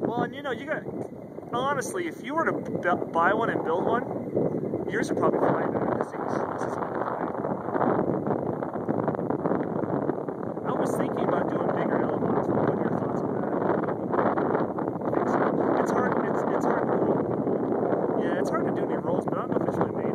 Well, and you know, you got, honestly, if you were to buy one and build one, yours would probably fly better. This is I was thinking about doing bigger elevators. What are your thoughts on that? I think so. It's hard to do. Yeah, it's hard to do new rolls, but I don't know if it's really made